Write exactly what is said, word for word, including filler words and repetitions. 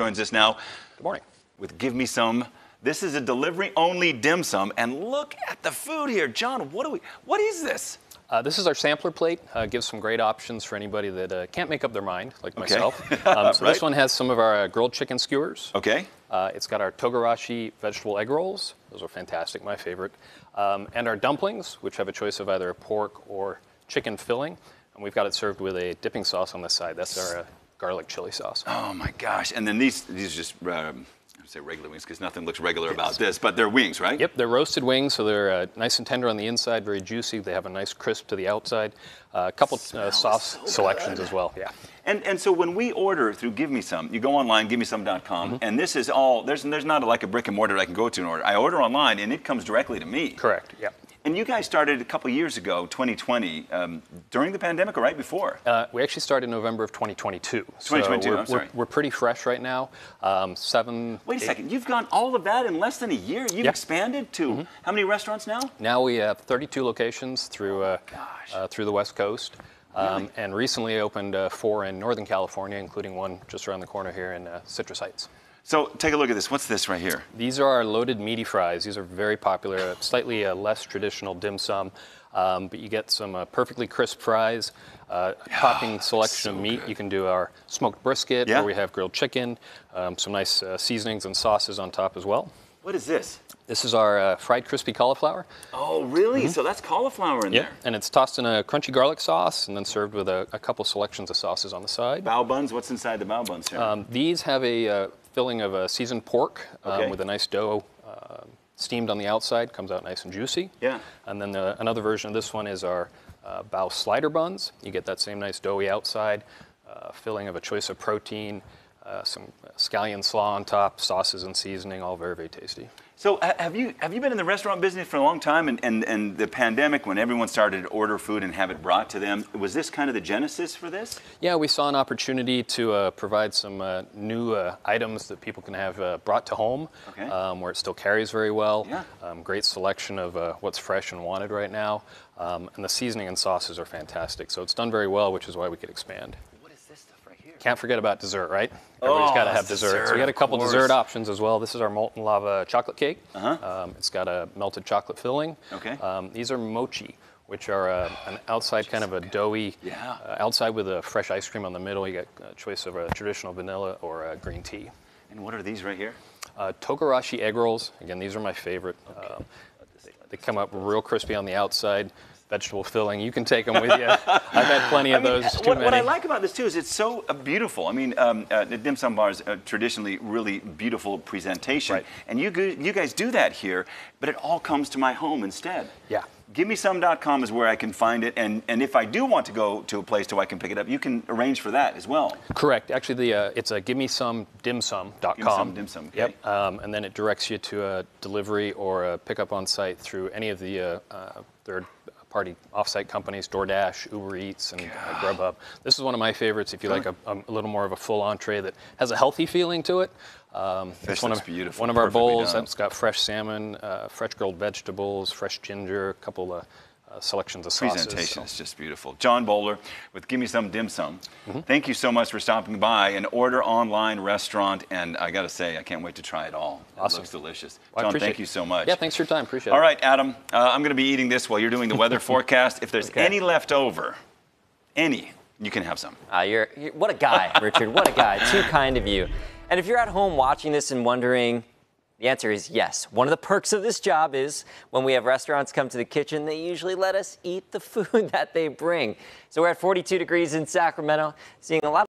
joins us now. Good morning. With Give Me Some. This is a delivery-only dim sum, and look at the food here. John, what do we? What is this? Uh, this is our sampler plate. Uh, gives some great options for anybody that uh, can't make up their mind, like Okay. myself. Um, so Right. this one has some of our uh, grilled chicken skewers. Okay. Uh, it's got our togarashi vegetable egg rolls. Those are fantastic, my favorite. Um, and our dumplings, which have a choice of either pork or chicken filling. And we've got it served with a dipping sauce on the side. That's our uh, garlic chili sauce. Oh my gosh! And then these these are just um, I would say regular wings because nothing looks regular about this, but they're wings, right? Yep, they're roasted wings, so they're uh, nice and tender on the inside, very juicy. They have a nice crisp to the outside. Uh, a couple uh, sauce so selections good. as well. Yeah. And and so when we order through Give Me Some, you go online, give me some dot com, Mm-hmm. and this is all. There's there's not like a brick and mortar I can go to and order. I order online, and it comes directly to me. Correct. Yeah. And you guys started a couple years ago, twenty twenty, um, during the pandemic or right before? Uh, we actually started in November of twenty twenty-two. twenty twenty-two, so we're, I'm sorry. We're, we're pretty fresh right now. Um, seven. Wait a eight, second, you've gone all of that in less than a year? You've Yep. expanded to Mm-hmm. how many restaurants now? Now we have thirty-two locations through uh, gosh. uh, through the West Coast. Um, Really? And recently opened uh, four in Northern California, including one just around the corner here in uh, Citrus Heights. So take a look at this. What's this right here? These are our loaded meaty fries. These are very popular, slightly uh, less traditional dim sum, um, but you get some uh, perfectly crisp fries, uh, topping selection so of meat. good. You can do our smoked brisket, Yeah. or we have grilled chicken, um, some nice uh, seasonings and sauces on top as well. What is this? This is our uh, fried crispy cauliflower. Oh, really? So that's cauliflower in Yep. there. And it's tossed in a crunchy garlic sauce and then served with a, a couple selections of sauces on the side. Bao buns? What's inside the bao buns here? Um, these have a uh, filling of a seasoned pork um, Okay. with a nice dough uh, steamed on the outside, comes out nice and juicy. Yeah. And then the, another version of this one is our uh, bao slider buns. You get that same nice doughy outside, uh, filling of a choice of protein, uh, some scallion slaw on top, sauces and seasoning, all very, very tasty. So ha- have you have you been in the restaurant business for a long time? And, and, and the pandemic, when everyone started to order food and have it brought to them, was this kind of the genesis for this? Yeah, we saw an opportunity to uh, provide some uh, new uh, items that people can have uh, brought to home, Okay. um, where it still carries very well. Yeah. Um, great selection of uh, what's fresh and wanted right now. Um, and the seasoning and sauces are fantastic. So it's done very well, which is why we could expand. What is this stuff right here? Can't forget about dessert, right? Everybody's Oh, got to have it's dessert. dessert, So we got a of couple course. dessert options as well. This is our molten lava chocolate cake. Uh-huh. Um, it's got a melted chocolate filling. Okay. Um, these are mochi, which are uh, an outside kind of a doughy, Yeah. uh, outside with a fresh ice cream on the middle. You get a choice of a traditional vanilla or a green tea. And what are these right here? Uh, togarashi egg rolls. Again, these are my favorite. Um, they, they come up real crispy on the outside. Vegetable filling. You can take them with you. I've had plenty of I mean, those. Too what, many. what I like about this too is it's so uh, beautiful. I mean, um, uh, the dim sum bars are traditionally really beautiful presentation, Right. and you gu- you guys do that here, but it all comes to my home instead. Yeah. give me some dot com is where I can find it, and, and if I do want to go to a place so I can pick it up, you can arrange for that as well. Correct. Actually, the uh, it's a give me some dim sum dot com. Give me some dim sum, okay. Yep. Um, and then it directs you to a delivery or a pickup on site through any of the uh, uh, third-party off-site companies, DoorDash, Uber Eats, and uh, Grubhub. This is one of my favorites. If you like a, a little more of a full entree that has a healthy feeling to it. Um, This it's one looks of beautiful, one of our perfectly bowls. done. It's got fresh salmon, uh, fresh grilled vegetables, fresh ginger, a couple of uh, selections of sauces. Presentation so. is just beautiful. John Bowler with Give Me Some Dim Sum. Mm-hmm. Thank you so much for stopping by. An order online restaurant, and I got to say, I can't wait to try it all. It Awesome. looks delicious. Well, I John, appreciate thank you so much. Yeah, thanks for your time. Appreciate it. All right, Adam, uh, I'm going to be eating this while you're doing the weather forecast. If there's Okay. any left over, any, you can have some. Uh, you're, you're, what a guy, Richard. What a guy. Too kind of you. And if you're at home watching this and wondering, the answer is yes. One of the perks of this job is when we have restaurants come to the kitchen, they usually let us eat the food that they bring. So we're at forty-two degrees in Sacramento, seeing a lot